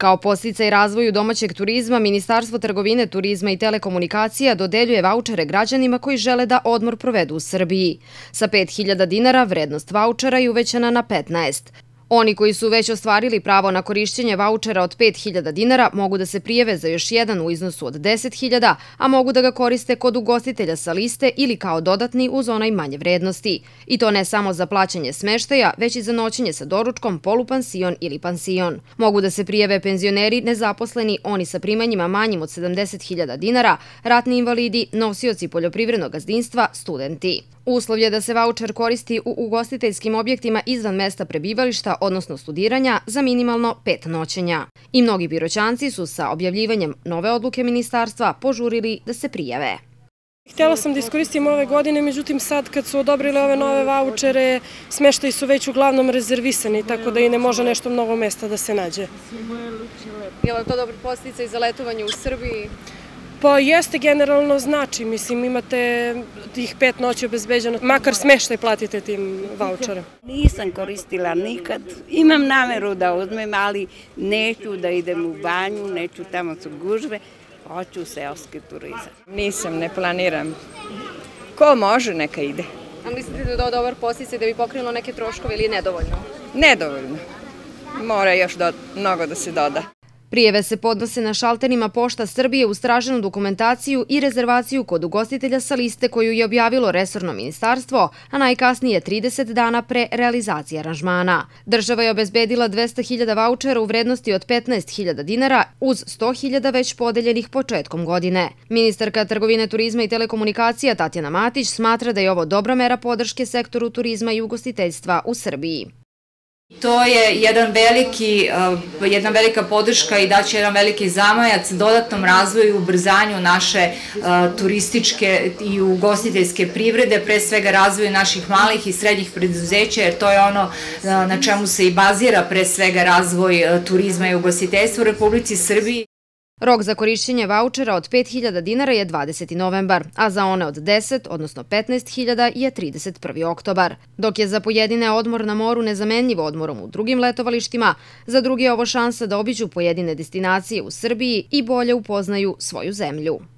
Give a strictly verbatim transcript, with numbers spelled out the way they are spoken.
Kao podsticaj razvoju domaćeg turizma, Ministarstvo trgovine, turizma i telekomunikacija dodeljuje vaučere građanima koji žele da odmor provedu u Srbiji. Sa pet hiljada dinara vrednost vaučera je uvećana na petnaest. Oni koji su već ostvarili pravo na korišćenje vaučera od pet hiljada dinara mogu da se prijave za još jedan u iznosu od deset hiljada, a mogu da ga koriste kod ugostitelja sa liste ili kao dodatni uz onaj manje vrednosti. I to ne samo za plaćanje smeštaja, već i za noćenje sa doručkom, polupansion ili pansion. Mogu da se prijave penzioneri, nezaposleni, oni sa primanjima manjim od sedamdeset hiljada dinara, ratni invalidi, nosioci poljoprivrednog gazdinstva, studenti. Uslov je da se vaučer koristi u ugostiteljskim objektima izvan mesta prebivališta, odnosno studiranja, za minimalno pet noćenja. I mnogi Piroćanci su sa objavljivanjem nove odluke ministarstva požurili da se prijave. Htjela sam da iskoristim ove godine, međutim sad kad su odobrile ove nove vaučere, smeštaji su već uglavnom rezervisani, tako da i ne može nešto mnogo mesta da se nađe. Je li to dobar podsticaj za letovanje u Srbiji? Pa jeste, generalno znači, mislim, imate tih pet noći obezbeđeno, makar smeštaj platite tim vaučerem. Nisam koristila nikad, imam nameru da uzmem, ali neću da idem u banju, neću, tamo su gužve, hoću seoski turizam. Nisam, ne planiram. Ko može, neka ide. A mislite da je to dobar podsticaj da bi pokrilo neke troškove ili je nedovoljno? Nedovoljno. Mora još mnogo da se doda. Prijeve se podnose na šalterima Pošta Srbije uz traženu dokumentaciju i rezervaciju kod ugostitelja sa liste koju je objavilo resorno ministarstvo, a najkasnije trideset dana pre realizacije aranžmana. Država je obezbedila dvesta hiljada vaučera u vrednosti od petnaest hiljada dinara uz sto hiljada već podeljenih početkom godine. Ministarka trgovine, turizma i telekomunikacija Tatjana Matić smatra da je ovo dobra mera podrške sektoru turizma i ugostiteljstva u Srbiji. To je jedan veliki, jedna velika podrška i daće jedan veliki zamajac dodatnom razvoju i ubrzanju naše turističke i ugostiteljske privrede, pre svega razvoju naših malih i srednjih preduzeća, jer to je ono na čemu se i bazira pre svega razvoj turizma i ugostiteljstva u Republici Srbiji. Rok za korišćenje vaučera od pet hiljada dinara je dvadeseti novembar, a za one od deset, odnosno petnaest hiljada je trideset prvi oktobar. Dok je za pojedine odmor na moru nezamenljiv odmorom u drugim letovalištima, za druge je ovo šansa da obiđu pojedine destinacije u Srbiji i bolje upoznaju svoju zemlju.